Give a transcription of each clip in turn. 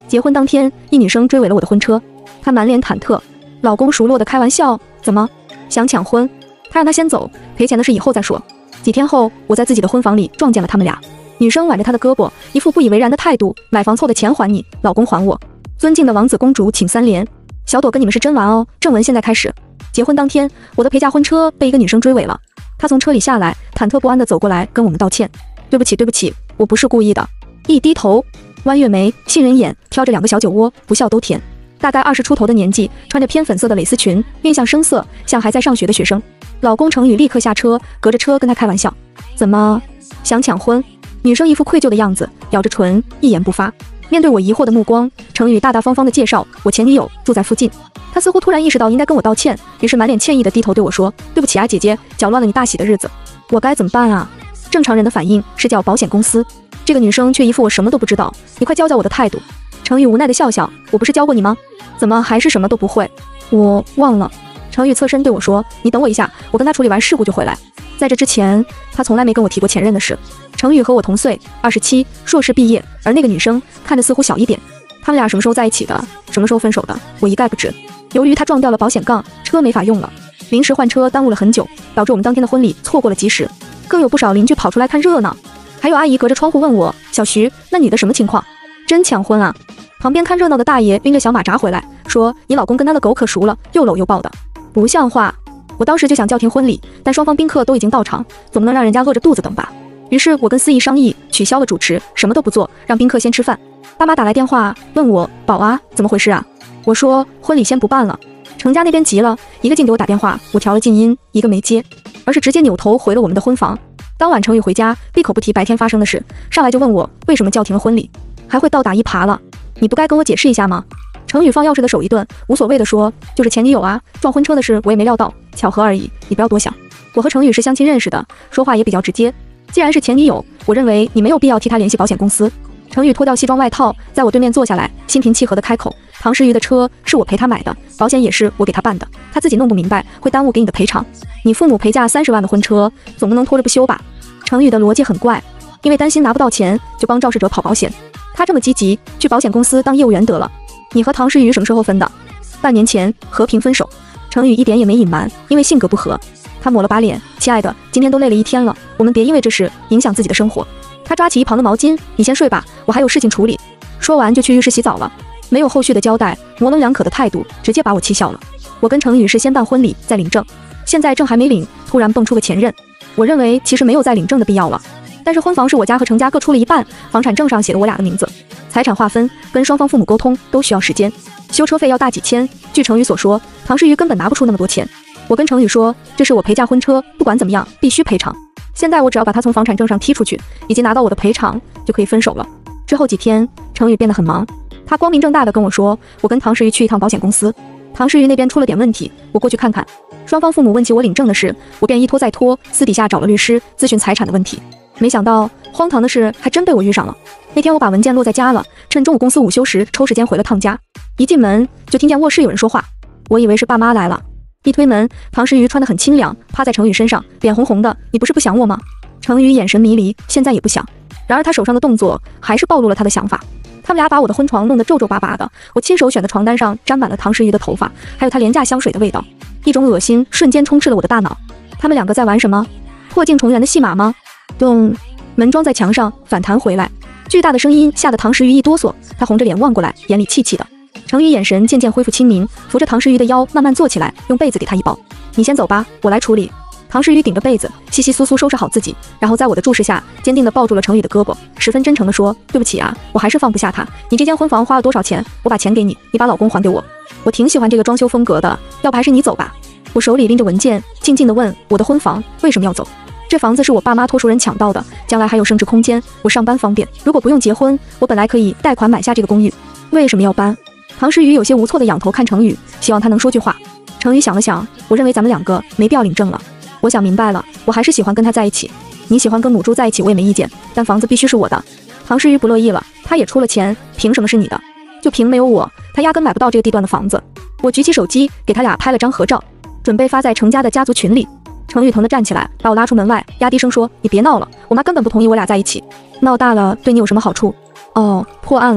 结婚当天，一女生追尾了我的婚车，她满脸忐忑，老公熟络的开玩笑，怎么想抢婚？他让她先走，赔钱的事以后再说。几天后，我在自己的婚房里撞见了他们俩，女生挽着他的胳膊，一副不以为然的态度，买房凑的钱还你，老公还我。尊敬的王子公主请3连，小朵跟你们是真玩哦。正文现在开始。结婚当天，我的陪嫁婚车被一个女生追尾了，她从车里下来，忐忑不安地走过来跟我们道歉，对不起对不起，我不是故意的。一低头，弯月眉，杏仁眼，挑着2个小酒窝，不笑都甜。大概20出头的年纪，穿着偏粉色的蕾丝裙，面相生涩，像还在上学的学生。老公程宇立刻下车，隔着车跟她开玩笑，怎么想抢婚？女生一副愧疚的样子，咬着唇，一言不发。面对我疑惑的目光，程宇大大方方地介绍，我前女友住在附近。他似乎突然意识到应该跟我道歉，于是满脸歉意地低头对我说，对不起啊姐姐，搅乱了你大喜的日子。我该怎么办啊？正常人的反应是叫保险公司，这个女生却一副我什么都不知道，你快教教我的态度。程宇无奈地笑笑，我不是教过你吗？怎么还是什么都不会？我忘了。程宇侧身对我说，你等我一下，我跟他处理完事故就回来。在这之前，他从来没跟我提过前任的事。程宇和我同岁，27，硕士毕业，而那个女生看着似乎小一点。他们俩什么时候在一起的？什么时候分手的？我一概不知。由于他撞掉了保险杠，车没法用了，临时换车耽误了很久，导致我们当天的婚礼错过了及时。更有不少邻居跑出来看热闹，还有阿姨隔着窗户问我，小徐，那女的什么情况？真抢婚啊？旁边看热闹的大爷拎着小马扎回来，说你老公跟他的狗可熟了，又搂又抱的，不像话。我当时就想叫停婚礼，但双方宾客都已经到场，总不能让人家饿着肚子等吧。于是我跟司仪商议，取消了主持，什么都不做，让宾客先吃饭。爸妈打来电话问我，宝啊，怎么回事啊？我说婚礼先不办了。程家那边急了，一个劲给我打电话，我调了静音，一个没接，而是直接扭头回了我们的婚房。当晚程宇回家，闭口不提白天发生的事，上来就问我为什么叫停了婚礼，还会倒打一耙了。你不该跟我解释一下吗？程宇放钥匙的手一顿，无所谓的说，就是前女友啊，撞婚车的事我也没料到，巧合而已，你不要多想。我和程宇是相亲认识的，说话也比较直接。既然是前女友，我认为你没有必要替他联系保险公司。程宇脱掉西装外套，在我对面坐下来，心平气和地开口，唐诗瑜的车是我陪他买的，保险也是我给他办的，他自己弄不明白，会耽误给你的赔偿。你父母陪嫁30万的婚车，总不能拖着不休吧？程宇的逻辑很怪，因为担心拿不到钱，就帮肇事者跑保险。他这么积极，去保险公司当业务员得了。你和唐诗瑜什么时候分的？半年前和平分手。程宇一点也没隐瞒，因为性格不合。他抹了把脸，亲爱的，今天都累了一天了，我们别因为这事影响自己的生活。他抓起一旁的毛巾，你先睡吧，我还有事情处理。说完就去浴室洗澡了，没有后续的交代，模棱两可的态度直接把我气笑了。我跟程宇是先办婚礼再领证，现在证还没领，突然蹦出个前任。我认为其实没有再领证的必要了，但是婚房是我家和程家各出了一半，房产证上写了我俩的名字，财产划分跟双方父母沟通都需要时间，修车费要大几千，据程宇所说，唐诗瑜根本拿不出那么多钱。我跟程宇说，这是我陪嫁婚车，不管怎么样必须赔偿。现在我只要把他从房产证上踢出去，以及拿到我的赔偿，就可以分手了。之后几天，程宇变得很忙，他光明正大的跟我说，我跟唐诗瑜去一趟保险公司，唐诗瑜那边出了点问题，我过去看看。双方父母问起我领证的事，我便一拖再拖，私底下找了律师咨询财产的问题。没想到荒唐的事还真被我遇上了。那天我把文件落在家了，趁中午公司午休时抽时间回了趟家，一进门就听见卧室有人说话，我以为是爸妈来了。一推门，唐诗瑜穿得很清凉，趴在程宇身上，脸红红的，你不是不想我吗？程宇眼神迷离，现在也不想。然而他手上的动作还是暴露了他的想法。他们俩把我的婚床弄得皱皱巴巴的，我亲手选的床单上沾满了唐诗瑜的头发，还有他廉价香水的味道，一种恶心瞬间充斥了我的大脑。他们两个在玩什么？破镜重圆的戏码吗？咚！门装在墙上反弹回来，巨大的声音吓得唐诗瑜一哆嗦，他红着脸望过来，眼里气气的。程宇眼神渐渐恢复清明，扶着唐诗瑜的腰慢慢坐起来，用被子给他一包。你先走吧，我来处理。唐诗瑜顶着被子，窸窸窣窣收拾好自己，然后在我的注视下，坚定地抱住了程宇的胳膊，十分真诚地说，对不起啊，我还是放不下他。你这间婚房花了多少钱？我把钱给你，你把老公还给我。我挺喜欢这个装修风格的，要不还是你走吧。我手里拎着文件，静静地问，我的婚房为什么要走？这房子是我爸妈托熟人抢到的，将来还有升值空间，我上班方便。如果不用结婚，我本来可以贷款买下这个公寓，为什么要搬？唐诗瑜有些无措地仰头看程宇，希望他能说句话。程宇想了想，我认为咱们两个没必要领证了。我想明白了，我还是喜欢跟他在一起。你喜欢跟母猪在一起，我也没意见，但房子必须是我的。唐诗瑜不乐意了，他也出了钱，凭什么是你的？就凭没有我，他压根买不到这个地段的房子。我举起手机给他俩拍了张合照，准备发在程家的家族群里。程宇疼地站起来，把我拉出门外，压低声说，你别闹了，我妈根本不同意我俩在一起，闹大了对你有什么好处？哦，破案了。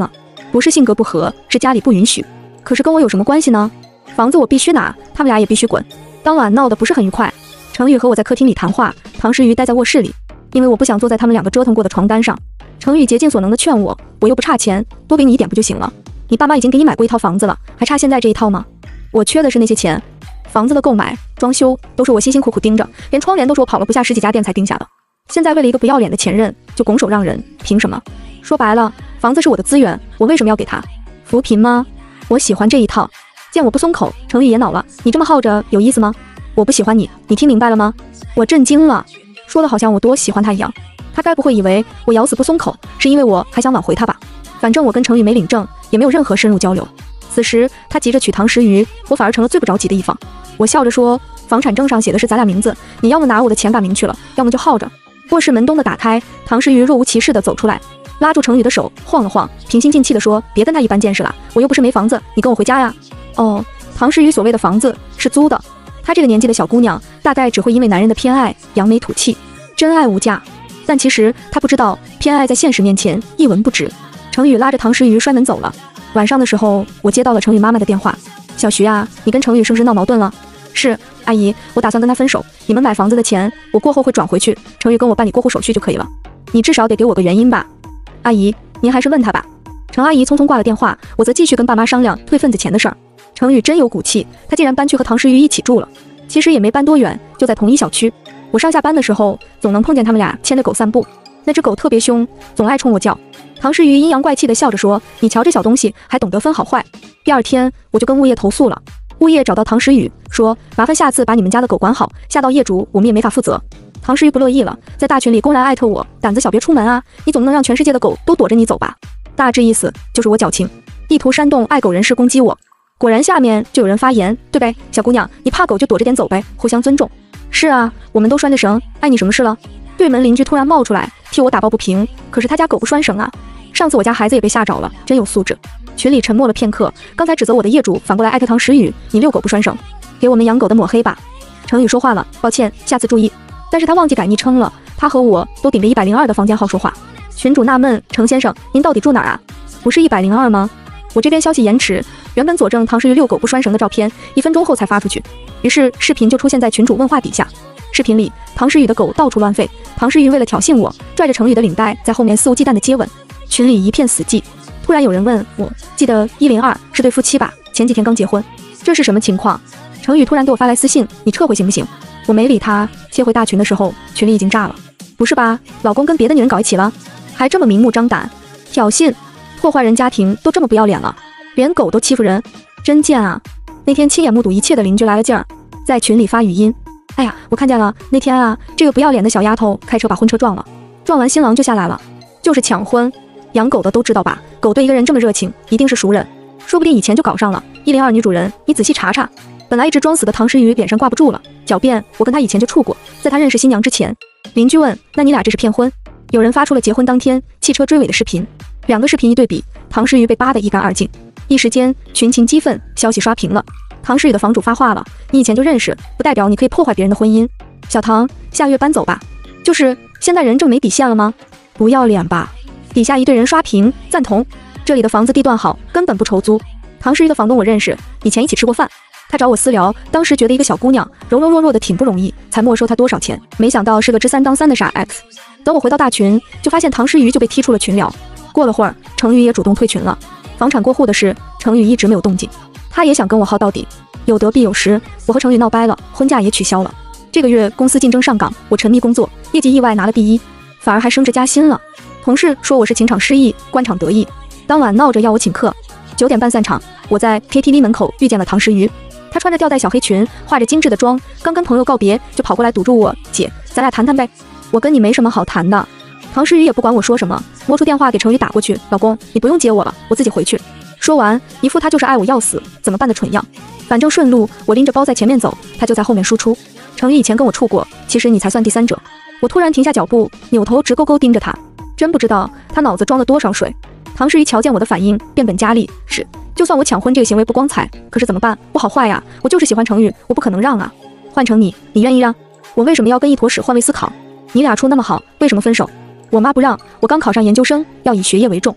不是性格不合，是家里不允许。可是跟我有什么关系呢？房子我必须拿，他们俩也必须滚。当晚闹得不是很愉快，程宇和我在客厅里谈话，唐诗瑜待在卧室里，因为我不想坐在他们两个折腾过的床单上。程宇竭尽所能地劝我，我又不差钱，多给你一点不就行了？你爸妈已经给你买过一套房子了，还差现在这一套吗？我缺的是那些钱，房子的购买、装修都是我辛辛苦苦盯着，连窗帘都是我跑了不下10几家店才定下的。现在为了一个不要脸的前任就拱手让人，凭什么？说白了，房子是我的资源，我为什么要给他？扶贫吗？我喜欢这一套。见我不松口，程宇也恼了，你这么耗着有意思吗？我不喜欢你，你听明白了吗？我震惊了，说的好像我多喜欢他一样。他该不会以为我咬死不松口是因为我还想挽回他吧？反正我跟程宇没领证，也没有任何深入交流。此时他急着娶唐诗瑜，我反而成了最不着急的一方。我笑着说，房产证上写的是咱俩名字，你要么拿我的钱把名去了，要么就耗着。卧室门咚地打开，唐诗瑜若无其事地走出来，拉住程宇的手晃了晃，平心静气地说，别跟他一般见识了，我又不是没房子，你跟我回家呀。哦，唐诗瑜所谓的房子是租的。她这个年纪的小姑娘，大概只会因为男人的偏爱扬眉吐气，真爱无价。但其实她不知道，偏爱在现实面前一文不值。程宇拉着唐诗瑜摔门走了。晚上的时候，我接到了程宇妈妈的电话，小徐啊，你跟程宇是不是闹矛盾了？是，阿姨，我打算跟他分手，你们买房子的钱我过后会转回去，程宇跟我办理过户手续就可以了。你至少得给我个原因吧。阿姨，您还是问他吧。程阿姨匆匆挂了电话，我则继续跟爸妈商量退份子钱的事儿。程宇真有骨气，他竟然搬去和唐诗瑜一起住了。其实也没搬多远，就在同一小区。我上下班的时候总能碰见他们俩牵着狗散步，那只狗特别凶，总爱冲我叫。唐诗瑜阴阳怪气地笑着说，你瞧这小东西还懂得分好坏。第二天我就跟物业投诉了，物业找到唐诗瑜说，麻烦下次把你们家的狗管好，吓到业主我们也没法负责。唐诗瑜不乐意了，在大群里公然艾特我，胆子小别出门啊，你总不能让全世界的狗都躲着你走吧。大致意思就是我矫情，意图煽动爱狗人士攻击我。果然下面就有人发言，对呗，小姑娘，你怕狗就躲着点走呗，互相尊重。是啊，我们都拴着绳，碍你什么事了？对门邻居突然冒出来替我打抱不平，可是他家狗不拴绳啊。上次我家孩子也被吓着了，真有素质。群里沉默了片刻，刚才指责我的业主反过来艾特唐诗雨，你遛狗不拴绳，给我们养狗的抹黑吧。程宇说话了，抱歉，下次注意。但是他忘记改昵称了，他和我都顶着102的房间号说话。群主纳闷，程先生，您到底住哪儿啊？不是102吗？我这边消息延迟，原本佐证唐诗雨遛狗不拴绳的照片1分钟后才发出去，于是视频就出现在群主问话底下。视频里，唐诗雨的狗到处乱吠，唐诗雨为了挑衅我，拽着程宇的领带在后面肆无忌惮的接吻，群里一片死寂。突然有人问我，记得102是对夫妻吧？前几天刚结婚，这是什么情况？程宇突然给我发来私信，你撤回行不行？我没理他，切回大群的时候，群里已经炸了。不是吧？老公跟别的女人搞一起了，还这么明目张胆，挑衅，破坏人家庭都这么不要脸了，连狗都欺负人，真贱啊！那天亲眼目睹一切的邻居来了劲儿，在群里发语音。哎呀，我看见了，那天啊，这个不要脸的小丫头开车把婚车撞了，撞完新郎就下来了，就是抢婚。养狗的都知道吧，狗对一个人这么热情，一定是熟人，说不定以前就搞上了。102女主人，你仔细查查。本来一直装死的唐诗雨脸上挂不住了，狡辩我跟他以前就处过，在他认识新娘之前。邻居问，那你俩这是骗婚？有人发出了结婚当天汽车追尾的视频，两个视频一对比，唐诗雨被扒得一干二净。一时间群情激愤，消息刷屏了。唐诗雨的房主发话了，你以前就认识，不代表你可以破坏别人的婚姻。小唐，下月搬走吧。就是现在人这么没底线了吗？不要脸吧。底下一堆人刷屏赞同，这里的房子地段好，根本不愁租。唐诗雨的房东我认识，以前一起吃过饭，他找我私聊，当时觉得一个小姑娘柔柔弱弱的挺不容易，才没收她多少钱，没想到是个知三当三的傻 X。 等我回到大群，就发现唐诗雨就被踢出了群聊。过了会儿，程宇也主动退群了。房产过户的事，程宇一直没有动静，他也想跟我耗到底，有得必有失，我和程宇闹掰了，婚假也取消了。这个月公司竞争上岗，我沉迷工作，业绩意外拿了第1，反而还升职加薪了。同事说我是情场失意，官场得意，当晚闹着要我请客。9点半散场，我在 KTV 门口遇见了唐诗雨，她穿着吊带小黑裙，化着精致的妆，刚跟朋友告别，就跑过来堵住我，姐，咱俩谈谈呗。我跟你没什么好谈的。唐诗雨也不管我说什么，摸出电话给程宇打过去，老公，你不用接我了，我自己回去。说完，一副他就是爱我要死，怎么办的蠢样。反正顺路，我拎着包在前面走，他就在后面输出。程宇以前跟我处过，其实你才算第三者。我突然停下脚步，扭头直勾勾盯着他，真不知道他脑子装了多少水。唐诗雨瞧见我的反应，变本加厉，是，就算我抢婚这个行为不光彩，可是怎么办？我好坏呀，我就是喜欢程宇，我不可能让啊。换成你，你愿意让？我为什么要跟一坨屎？换位思考，你俩处那么好，为什么分手？我妈不让，我刚考上研究生，要以学业为重。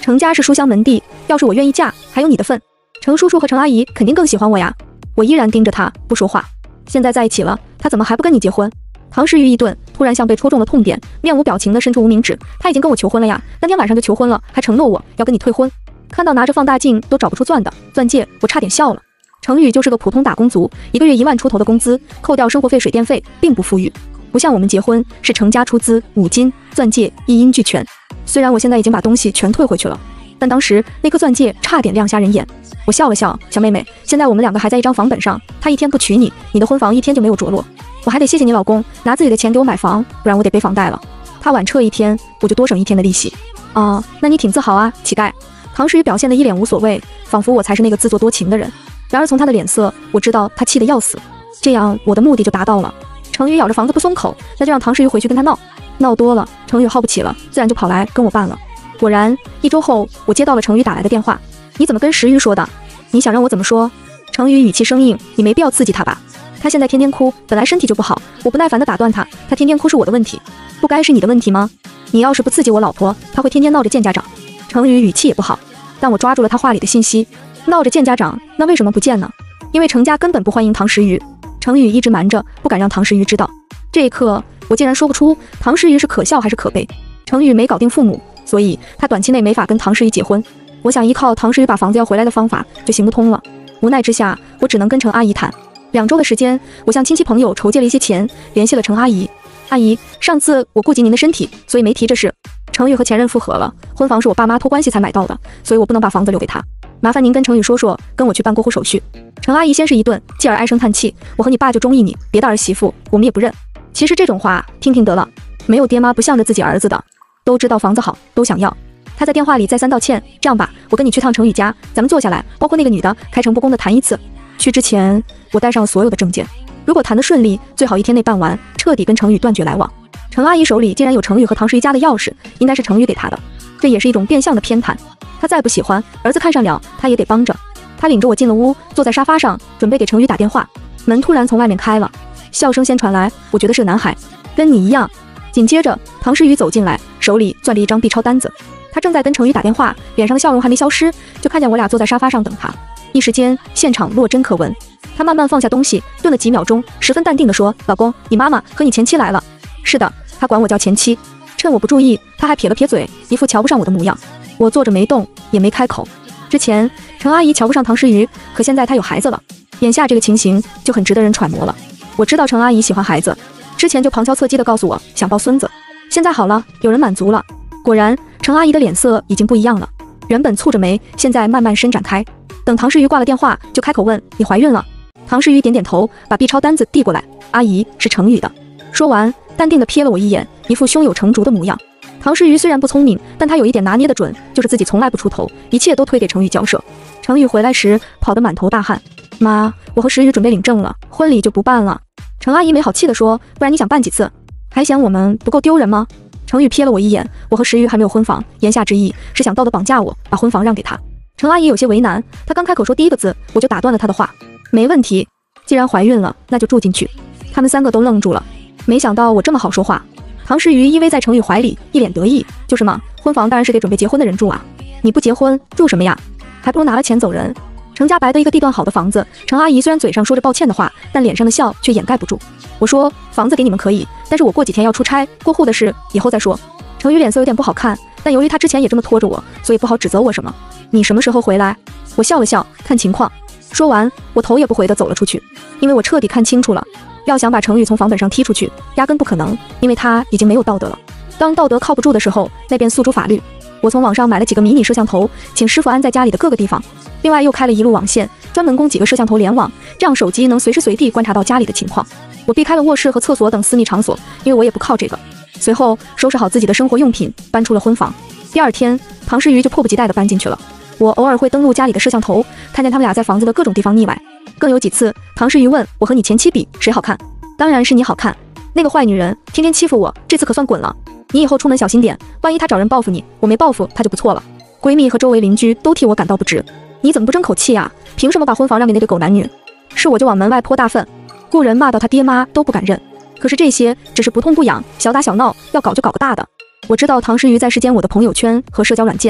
程家是书香门第，要是我愿意嫁，还有你的份。程叔叔和程阿姨肯定更喜欢我呀。我依然盯着他不说话。现在在一起了，他怎么还不跟你结婚？唐诗瑜一顿，突然像被戳中了痛点，面无表情地伸出无名指。他已经跟我求婚了呀，那天晚上就求婚了，还承诺我要跟你退婚。看到拿着放大镜都找不出钻戒，我差点笑了。程宇就是个普通打工族，1个月1万出头的工资，扣掉生活费、水电费，并不富裕。不像我们结婚是程家出资，5金、钻戒一应俱全。虽然我现在已经把东西全退回去了，但当时那颗钻戒差点亮瞎人眼。我笑了笑，小妹妹，现在我们2个还在一张房本上，他一天不娶你，你的婚房一天就没有着落。我还得谢谢你老公拿自己的钱给我买房，不然我得背房贷了。他晚撤1天，我就多省1天的利息。哦，那你挺自豪啊，乞丐。唐诗雨表现得一脸无所谓，仿佛我才是那个自作多情的人。然而从他的脸色，我知道他气得要死。这样我的目的就达到了。程宇咬着房子不松口，那就让唐诗雨回去跟他闹。闹多了，程宇耗不起了，自然就跑来跟我办了。果然1周后，我接到了程宇打来的电话。你怎么跟石玉说的？你想让我怎么说？程宇语气生硬，你没必要刺激他吧。他现在天天哭，本来身体就不好。我不耐烦地打断他，他天天哭是我的问题，不该是你的问题吗？你要是不刺激我老婆，他会天天闹着见家长。程宇语气也不好，但我抓住了他话里的信息。闹着见家长，那为什么不见呢？因为程家根本不欢迎唐诗瑜。程宇一直瞒着，不敢让唐诗瑜知道。这一刻，我竟然说不出唐诗瑜是可笑还是可悲。程宇没搞定父母，所以他短期内没法跟唐诗瑜结婚。我想依靠唐诗瑜把房子要回来的方法就行不通了。无奈之下，我只能跟程阿姨谈。2周的时间，我向亲戚朋友筹借了一些钱，联系了程阿姨。阿姨，上次我顾及您的身体，所以没提这事。程宇和前任复合了，婚房是我爸妈托关系才买到的，所以我不能把房子留给他。麻烦您跟程宇说说，跟我去办过户手续。程阿姨先是一顿，继而唉声叹气：我和你爸就中意你，别的儿媳妇我们也不认。其实这种话听听得了，没有爹妈不向着自己儿子的，都知道房子好，都想要。他在电话里再三道歉，这样吧，我跟你去趟程宇家，咱们坐下来，包括那个女的开诚布公的谈一次。去之前，我带上了所有的证件，如果谈得顺利，最好1天内办完，彻底跟程宇断绝来往。程阿姨手里竟然有程宇和唐诗瑜家的钥匙，应该是程宇给她的，这也是一种变相的偏袒。她再不喜欢，儿子看上了，她也得帮着。她领着我进了屋，坐在沙发上，准备给程宇打电话。门突然从外面开了，笑声先传来，我觉得是个男孩，跟你一样。紧接着，唐诗瑜走进来，手里攥着一张 B 超单子。他正在跟程宇打电话，脸上的笑容还没消失，就看见我俩坐在沙发上等他。一时间，现场落针可闻。他慢慢放下东西，顿了几秒钟，十分淡定地说：“老公，你妈妈和你前妻来了。”是的，他管我叫前妻。趁我不注意，他还撇了撇嘴，一副瞧不上我的模样。我坐着没动，也没开口。之前程阿姨瞧不上唐诗瑜，可现在她有孩子了，眼下这个情形就很值得人揣摩了。我知道程阿姨喜欢孩子，之前就旁敲侧击地告诉我想抱孙子。现在好了，有人满足了。果然，程阿姨的脸色已经不一样了，原本蹙着眉，现在慢慢伸展开。等唐诗瑜挂了电话，就开口问：“你怀孕了？”唐诗瑜点点头，把 B 超单子递过来：“阿姨，是程宇的。”说完，淡定地瞥了我一眼，一副胸有成竹的模样。唐诗瑜虽然不聪明，但他有一点拿捏得准，就是自己从来不出头，一切都推给程宇交涉。程宇回来时跑得满头大汗：“妈，我和诗瑜准备领证了，婚礼就不办了。”程阿姨没好气地说：“不然你想办几次？还嫌我们不够丢人吗？”程宇瞥了我一眼，我和石瑜还没有婚房，言下之意是想道德绑架我，把婚房让给他。程阿姨有些为难，她刚开口说第一个字，我就打断了她的话：“没问题，既然怀孕了，那就住进去。”他们3个都愣住了，没想到我这么好说话。唐诗瑜依偎在程宇怀里，一脸得意：“就是嘛，婚房当然是给准备结婚的人住啊，你不结婚住什么呀？还不如拿了钱走人。”程家白的一个地段好的房子，程阿姨虽然嘴上说着抱歉的话，但脸上的笑却掩盖不住。我说：“房子给你们可以，但是我过几天要出差，过户的事以后再说。”程宇脸色有点不好看，但由于他之前也这么拖着我，所以不好指责我什么。你什么时候回来？我笑了笑，看情况。说完，我头也不回地走了出去，因为我彻底看清楚了，要想把程宇从房本上踢出去，压根不可能，因为他已经没有道德了。当道德靠不住的时候，那便诉诸法律。我从网上买了几个迷你摄像头，请师傅安在家里的各个地方，另外又开了一路网线，专门供几个摄像头联网，这样手机能随时随地观察到家里的情况。我避开了卧室和厕所等私密场所，因为我也不靠这个。随后收拾好自己的生活用品，搬出了婚房。第二天，唐诗瑜就迫不及待地搬进去了。我偶尔会登录家里的摄像头，看见他们俩在房子的各种地方腻歪。更有几次，唐诗瑜问我和你前妻比谁好看，当然是你好看。那个坏女人天天欺负我，这次可算滚了。你以后出门小心点，万一她找人报复你，我没报复她就不错了。闺蜜和周围邻居都替我感到不值。你怎么不争口气啊？凭什么把婚房让给那对狗男女？是我就往门外泼大粪，雇人骂到他爹妈都不敢认。可是这些只是不痛不痒，小打小闹，要搞就搞个大的。我知道唐诗瑜在世间我的朋友圈和社交软件，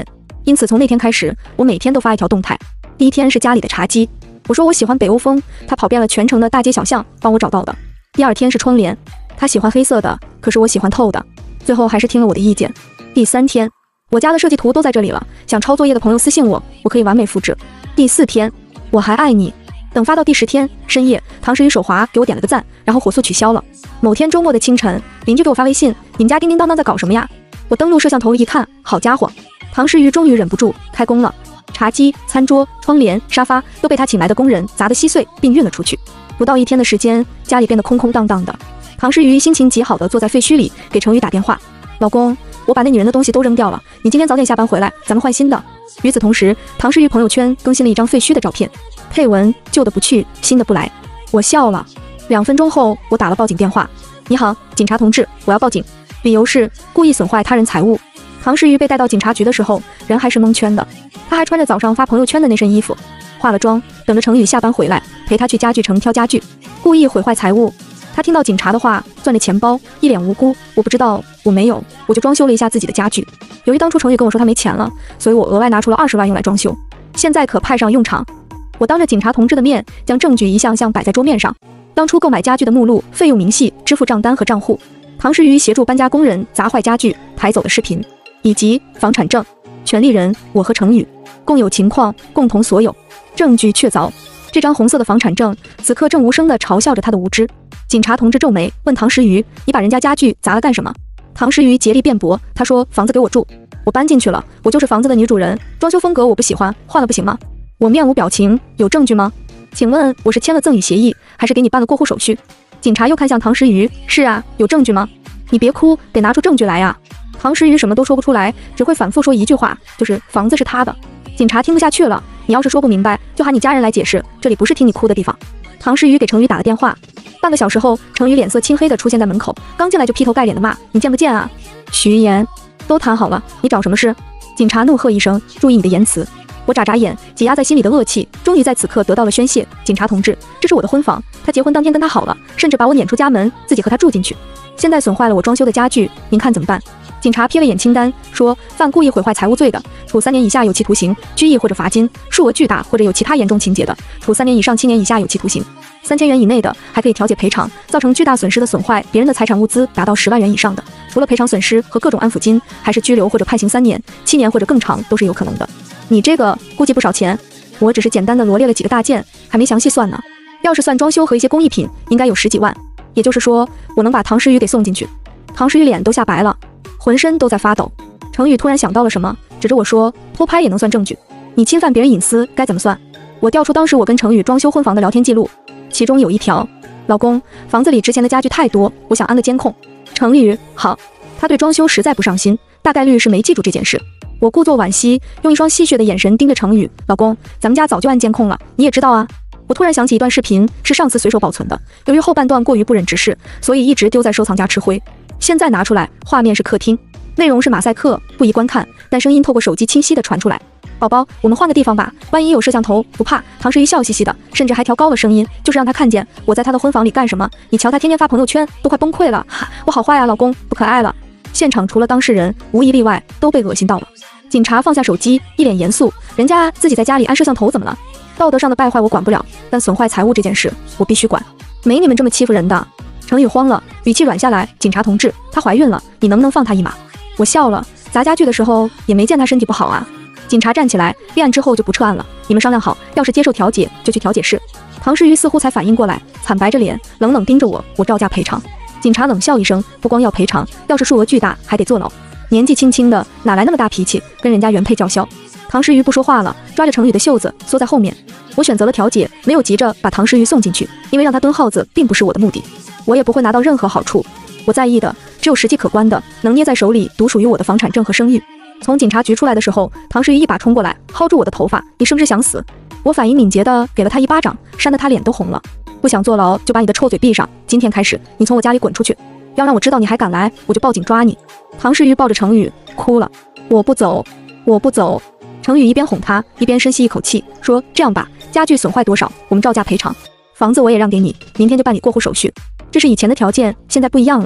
因此从那天开始，我每天都发一条动态。第一天是家里的茶几，我说我喜欢北欧风，他跑遍了全城的大街小巷帮我找到的。第二天是窗帘，他喜欢黑色的，可是我喜欢透的，最后还是听了我的意见。第三天，我家的设计图都在这里了，想抄作业的朋友私信我，我可以完美复制。第四天，我还爱你。等发到第10天深夜，唐诗雨手滑给我点了个赞，然后火速取消了。某天周末的清晨，邻居给我发微信，你们家叮叮当当在搞什么呀？我登录摄像头一看，好家伙，唐诗雨终于忍不住开工了。茶几、餐桌、窗帘、沙发都被他请来的工人砸得稀碎，并运了出去。不到1天的时间，家里变得空空荡荡的。唐诗雨心情极好的坐在废墟里，给程宇打电话：老公，我把那女人的东西都扔掉了，你今天早点下班回来，咱们换新的。与此同时，唐诗雨朋友圈更新了一张废墟的照片，配文：旧的不去，新的不来。我笑了。2分钟后，我打了报警电话：你好，警察同志，我要报警，理由是故意损坏他人财物。唐诗雨被带到警察局的时候，人还是蒙圈的，他还穿着早上发朋友圈的那身衣服，化了妆，等着程宇下班回来，陪他去家具城挑家具。故意毁坏财物。他听到警察的话，攥着钱包，一脸无辜：我不知道，我没有，我就装修了一下自己的家具。由于当初程宇跟我说他没钱了，所以我额外拿出了20万用来装修，现在可派上用场。我当着警察同志的面，将证据一项项摆在桌面上，当初购买家具的目录、费用明细、支付账单和账户，唐诗雨协助搬家工人砸坏家具、抬走的视频，以及房产证。权利人我和程宇，共有情况，共同所有，证据确凿。这张红色的房产证此刻正无声地嘲笑着他的无知。警察同志皱眉问唐诗雨：你把人家家具砸了干什么？唐诗雨竭力辩驳，他说房子给我住，我搬进去了，我就是房子的女主人，装修风格我不喜欢，换了不行吗？我面无表情，有证据吗？请问我是签了赠与协议，还是给你办了过户手续？警察又看向唐诗雨：是啊，有证据吗？你别哭，得拿出证据来呀。唐诗雨什么都说不出来，只会反复说一句话，就是房子是他的。警察听不下去了，你要是说不明白，就喊你家人来解释，这里不是听你哭的地方。唐诗雨给程宇打了电话，半个小时后，程宇脸色青黑的出现在门口，刚进来就劈头盖脸的骂：你见不见啊？徐岩，都谈好了，你找什么事？警察怒喝一声：注意你的言辞。我眨眨眼，挤压在心里的恶气终于在此刻得到了宣泄。警察同志，这是我的婚房，他结婚当天跟他好了，甚至把我撵出家门，自己和他住进去，现在损坏了我装修的家具，您看怎么办？警察瞥了眼清单，说犯故意毁坏财物罪的，处3年以下有期徒刑、拘役或者罚金；数额巨大或者有其他严重情节的，处3年以上7年以下有期徒刑。3000元以内的，还可以调解赔偿；造成巨大损失的损坏别人的财产物资达到10万元以上的，除了赔偿损失和各种安抚金，还是拘留或者判刑3年、7年或者更长都是有可能的。你这个估计不少钱，我只是简单的罗列了几个大件，还没详细算呢。要是算装修和一些工艺品，应该有10几万。也就是说，我能把唐诗雨给送进去。唐诗雨脸都吓白了，浑身都在发抖。程宇突然想到了什么，指着我说：偷拍也能算证据？你侵犯别人隐私该怎么算？我调出当时我跟程宇装修婚房的聊天记录，其中有一条：老公，房子里值钱的家具太多，我想安个监控。程宇：好。他对装修实在不上心，大概率是没记住这件事。我故作惋惜，用一双戏谑的眼神盯着程宇：老公，咱们家早就安监控了，你也知道啊。我突然想起一段视频，是上次随手保存的，由于后半段过于不忍直视，所以一直丢在收藏夹吃灰。现在拿出来，画面是客厅，内容是马赛克，不宜观看，但声音透过手机清晰地传出来。宝宝，我们换个地方吧，万一有摄像头，不怕。唐诗雨笑嘻嘻的，甚至还调高了声音，就是让他看见我在他的婚房里干什么。你瞧他天天发朋友圈，都快崩溃了。我好坏啊，老公，不可爱了。现场除了当事人，无一例外都被恶心到了。警察放下手机，一脸严肃：人家自己在家里安摄像头怎么了？道德上的败坏我管不了，但损坏财物这件事我必须管。没你们这么欺负人的。程宇慌了，语气软下来：警察同志，她怀孕了，你能不能放她一马？我笑了，砸家具的时候也没见她身体不好啊。警察站起来：立案之后就不撤案了，你们商量好，要是接受调解就去调解室。唐诗雨似乎才反应过来，惨白着脸，冷冷盯着我：我照价赔偿。警察冷笑一声：不光要赔偿，要是数额巨大还得坐牢。年纪轻轻的哪来那么大脾气，跟人家原配叫嚣？唐诗雨不说话了，抓着程宇的袖子缩在后面。我选择了调解，没有急着把唐诗雨送进去，因为让他蹲耗子并不是我的目的，我也不会拿到任何好处。我在意的只有实际可观的，能捏在手里独属于我的房产证和声誉。从警察局出来的时候，唐诗雨一把冲过来，薅住我的头发：你是不是想死？我反应敏捷的给了他一巴掌，扇得他脸都红了。不想坐牢就把你的臭嘴闭上，今天开始你从我家里滚出去，要让我知道你还敢来，我就报警抓你。唐诗雨抱着程宇哭了：我不走，我不走。程宇一边哄他，一边深吸一口气，说：这样吧，家具损坏多少我们照价赔偿，房子我也让给你，明天就办理过户手续。这是以前的条件，现在不一样了。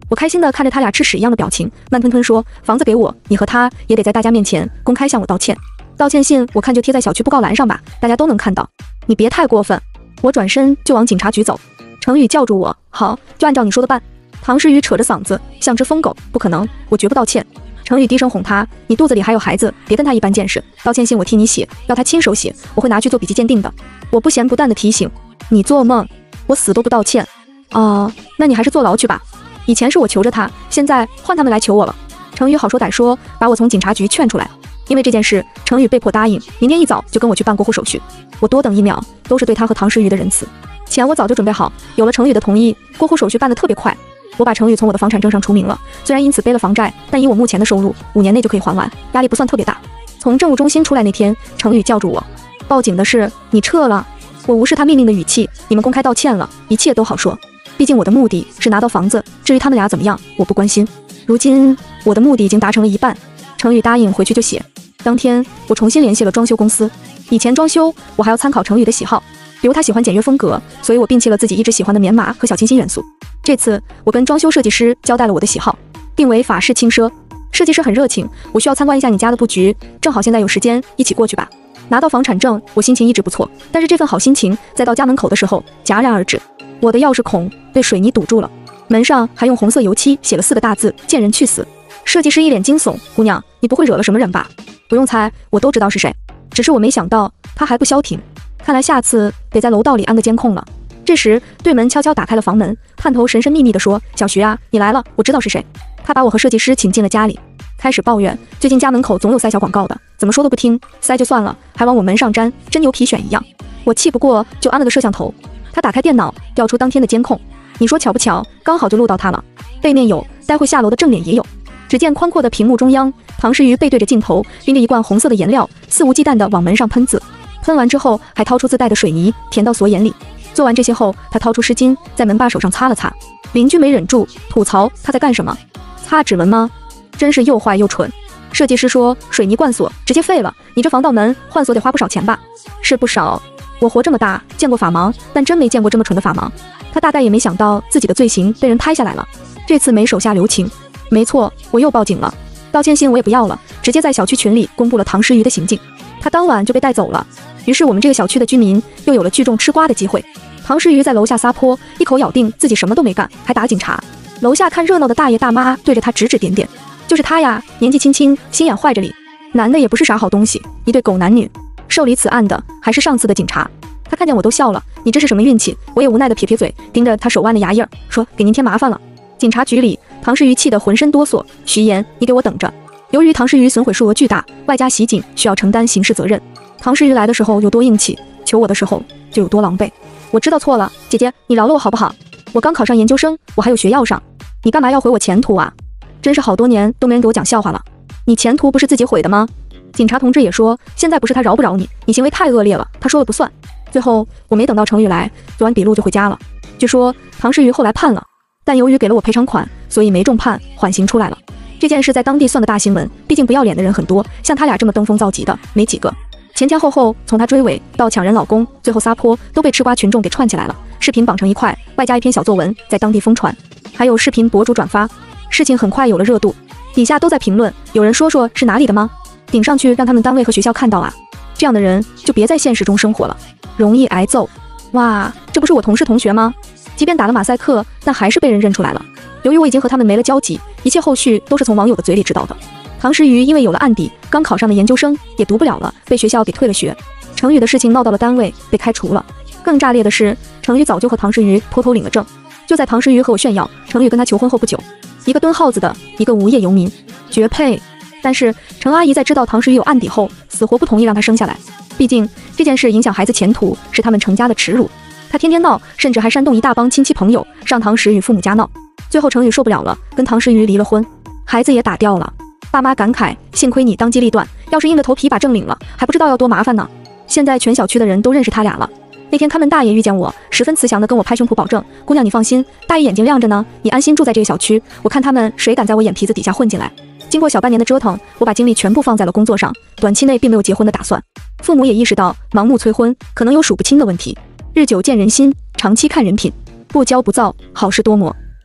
我开心的看着他俩吃屎一样的表情，慢吞吞说：“房子给我，你和他也得在大家面前公开向我道歉。道歉信我看就贴在小区布告栏上吧，大家都能看到。你别太过分。”我转身就往警察局走，程宇叫住我：“好，就按照你说的办。”唐诗雨扯着嗓子像只疯狗：“不可能，我绝不道歉。”程宇低声哄他：“你肚子里还有孩子，别跟他一般见识。道歉信我替你写，要他亲手写，我会拿去做笔迹鉴定的。”我不咸不淡的提醒：“你做梦，我死都不道歉。”哦，那你还是坐牢去吧。以前是我求着他，现在换他们来求我了。程宇好说歹说，把我从警察局劝出来。因为这件事，程宇被迫答应明天一早就跟我去办过户手续。我多等1秒，都是对他和唐诗雨的仁慈。钱我早就准备好，有了程宇的同意，过户手续办得特别快。我把程宇从我的房产证上除名了，虽然因此背了房债，但以我目前的收入，5年内就可以还完，压力不算特别大。从政务中心出来那天，程宇叫住我：“报警的事你撤了。”我无视他命令的语气：“你们公开道歉了，一切都好说。毕竟我的目的是拿到房子，至于他们俩怎么样，我不关心。如今我的目的已经达成了一半。”程宇答应回去就写。当天我重新联系了装修公司，以前装修我还要参考程宇的喜好，比如他喜欢简约风格，所以我摒弃了自己一直喜欢的棉麻和小清新元素。这次我跟装修设计师交代了我的喜好，定为法式轻奢。设计师很热情：“我需要参观一下你家的布局，正好现在有时间，一起过去吧。”拿到房产证，我心情一直不错，但是这份好心情在到家门口的时候戛然而止。我的钥匙孔被水泥堵住了，门上还用红色油漆写了4个大字：“见人去死。”设计师一脸惊悚：“姑娘，你不会惹了什么人吧？”不用猜，我都知道是谁，只是我没想到他还不消停。看来下次得在楼道里安个监控了。这时对门悄悄打开了房门，探头神神秘秘地说：“小徐啊，你来了，我知道是谁。”他把我和设计师请进了家里，开始抱怨最近家门口总有塞小广告的，怎么说都不听，塞就算了，还往我门上粘，真牛皮癣一样。我气不过就安了个摄像头。他打开电脑调出当天的监控，你说巧不巧，刚好就录到他了。背面有，待会下楼的正脸也有。只见宽阔的屏幕中央，唐诗雨背对着镜头，拎着一罐红色的颜料，肆无忌惮地往门上喷字。喷完之后，还掏出自带的水泥，填到锁眼里。做完这些后，他掏出湿巾，在门把手上擦了擦。邻居没忍住吐槽：“他在干什么？擦指纹吗？真是又坏又蠢。”设计师说：“水泥灌锁直接废了，你这防盗门换锁得花不少钱吧？”是不少。我活这么大见过法盲，但真没见过这么蠢的法盲。他大概也没想到自己的罪行被人拍下来了，这次没手下留情。没错，我又报警了。道歉信我也不要了，直接在小区群里公布了唐诗雨的行径。他当晚就被带走了。于是我们这个小区的居民又有了聚众吃瓜的机会。唐诗雨在楼下撒泼，一口咬定自己什么都没干，还打警察。楼下看热闹的大爷大妈对着他指指点点：“就是他呀，年纪轻轻，心眼坏着哩。男的也不是啥好东西，一对狗男女。”受理此案的还是上次的警察。他看见我都笑了：“你这是什么运气？”我也无奈的撇撇嘴，盯着他手腕的牙印说：“给您添麻烦了。”警察局里，唐诗雨气得浑身哆嗦：“徐岩，你给我等着！”由于唐诗雨损毁数额巨大，外加袭警，需要承担刑事责任。唐诗雨来的时候有多硬气，求我的时候就有多狼狈。我知道错了，姐姐，你饶了我好不好？我刚考上研究生，我还有学要上，你干嘛要毁我前途啊？真是好多年都没人给我讲笑话了。你前途不是自己毁的吗？警察同志也说，现在不是他饶不饶你，你行为太恶劣了，他说了不算。最后我没等到程宇来，做完笔录就回家了。据说唐诗雨后来判了，但由于给了我赔偿款，所以没重判，缓刑出来了。这件事在当地算个大新闻，毕竟不要脸的人很多，像他俩这么登峰造极的没几个。前前后后，从他追尾到抢人老公，最后撒泼，都被吃瓜群众给串起来了。视频绑成一块，外加一篇小作文，在当地疯传，还有视频博主转发，事情很快有了热度。底下都在评论，有人说是哪里的吗？顶上去让他们单位和学校看到啊！这样的人就别在现实中生活了，容易挨揍。哇，这不是我同事同学吗？即便打了马赛克，但还是被人认出来了。由于我已经和他们没了交集，一切后续都是从网友的嘴里知道的。唐诗雨因为有了案底，刚考上的研究生也读不了了，被学校给退了学。程宇的事情闹到了单位，被开除了。更炸裂的是，程宇早就和唐诗雨偷偷领了证。就在唐诗雨和我炫耀程宇跟他求婚后不久，一个蹲耗子的，一个无业游民，绝配。但是程阿姨在知道唐诗雨有案底后，死活不同意让他生下来。毕竟这件事影响孩子前途，是他们程家的耻辱。他天天闹，甚至还煽动一大帮亲戚朋友上唐诗雨父母家闹。最后程宇受不了了，跟唐诗雨离了婚，孩子也打掉了。爸妈感慨，幸亏你当机立断，要是硬着头皮把证领了，还不知道要多麻烦呢。现在全小区的人都认识他俩了。那天看门大爷遇见我，十分慈祥地跟我拍胸脯保证：“姑娘你放心，大爷眼睛亮着呢，你安心住在这个小区，我看他们谁敢在我眼皮子底下混进来。”经过小半年的折腾，我把精力全部放在了工作上，短期内并没有结婚的打算。父母也意识到盲目催婚可能有数不清的问题，日久见人心，长期看人品，不骄不躁，好事多磨。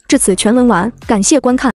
至此全文完，感谢观看。